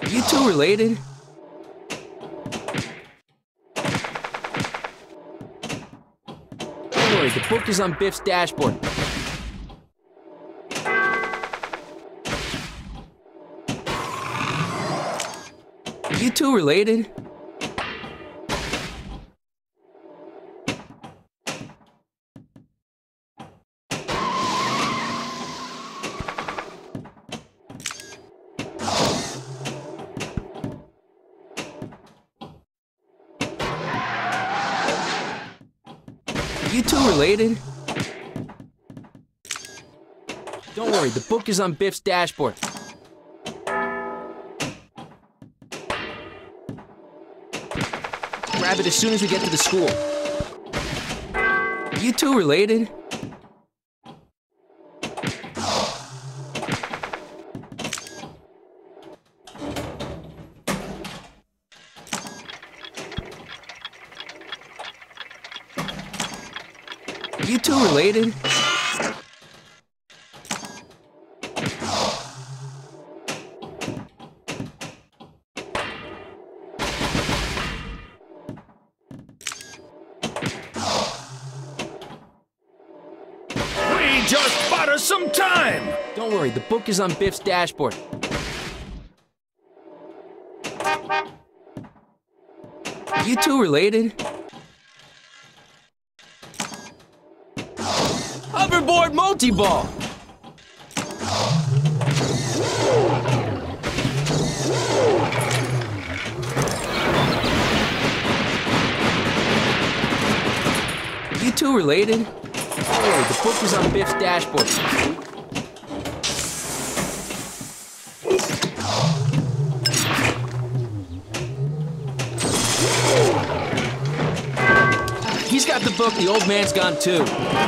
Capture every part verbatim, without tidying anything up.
You two related? Don't worry, the book is on Biff's dashboard. You two related? You two related? Don't worry, the book is on Biff's dashboard. Grab it as soon as we get to the school. You two related? You two related? We just bought us some time! Don't worry, the book is on Biff's dashboard. You two related? Hoverboard multi-ball! You two related? Don't worry, the book is on Biff's dashboard. He's got the book, the old man's gone too.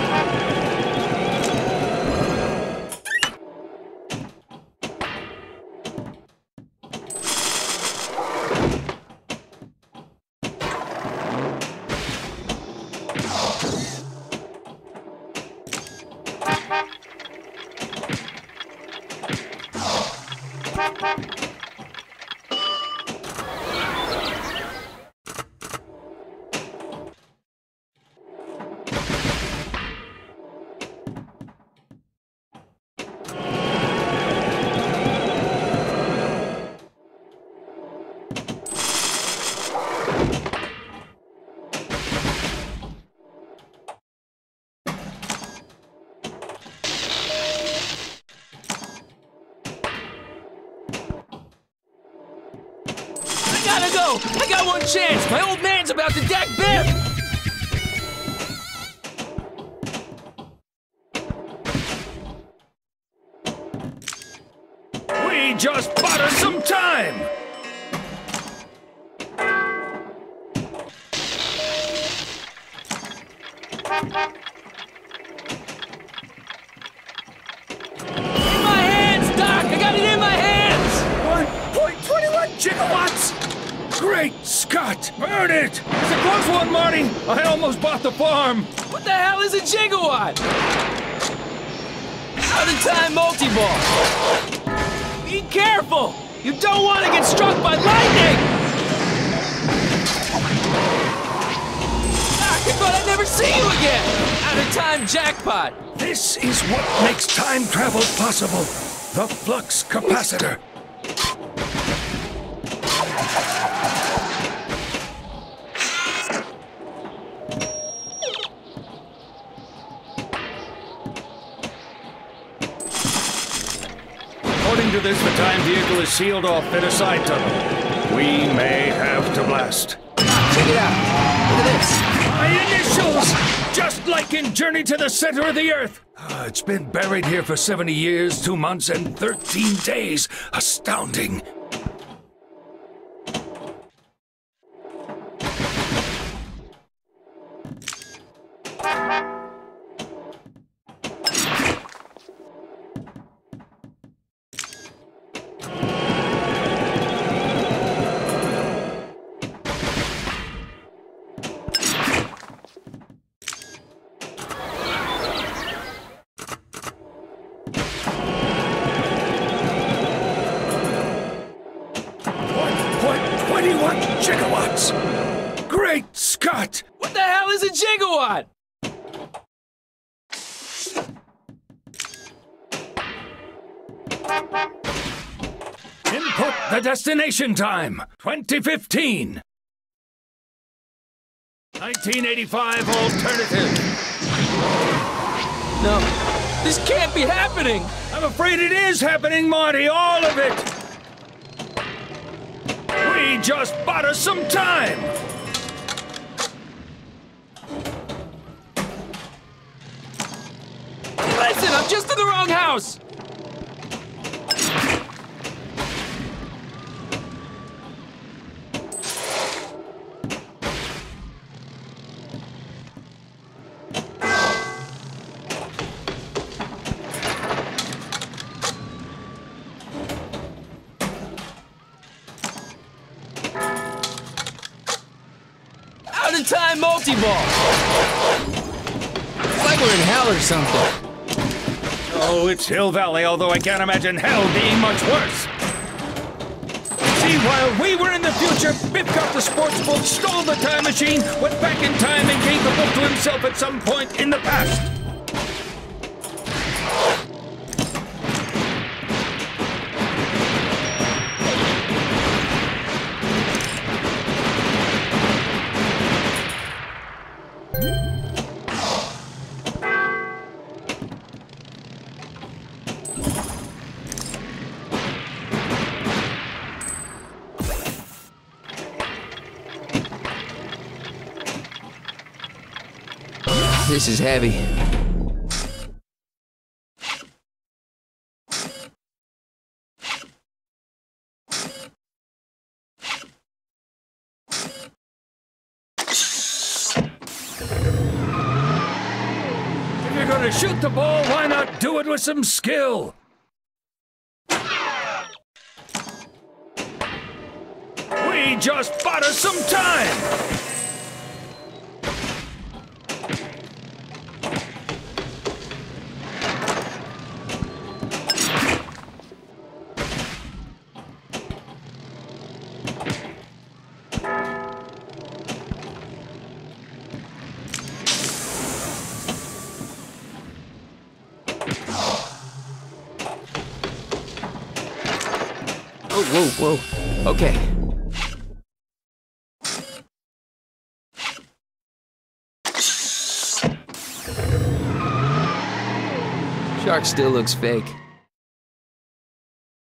I gotta go! I got one chance! My old man's about to deck Biff! We just bought us some time! In my hands, Doc! I got it in my hands! one point two one gigawatts! Great Scott! Burn it! It's a close one, Marty! I almost bought the farm! What the hell is a gigawatt? Out of time multi-ball! Be careful! You don't want to get struck by lightning! Doc, I thought I'd never see you again! Out of time jackpot! This is what makes time travel possible. The flux capacitor. According to this, the time vehicle is sealed off in a side tunnel. We may have to blast. Check it out! Look at this! My initials! Just like in Journey to the Center of the Earth! Uh, it's been buried here for seventy years, two months, and thirteen days. Astounding. twenty-one gigawatts! Great Scott! What the hell is a gigawatt? Input the destination time, twenty fifteen. nineteen eighty-five alternative. No, this can't be happening. I'm afraid it is happening, Marty, all of it. We just bought us some time. Listen, I'm just in the wrong house. Out of time multi-ball. It's like we're in hell or something. Oh, it's Hill Valley, although I can't imagine hell being much worse. See, while we were in the future, Biff got the sports book, stole the time machine, went back in time and gave the book to himself at some point in the past. This is heavy. If you're gonna shoot the ball, why not do it with some skill? We just bought us some time! Whoa, whoa, whoa. Okay. Shark still looks fake.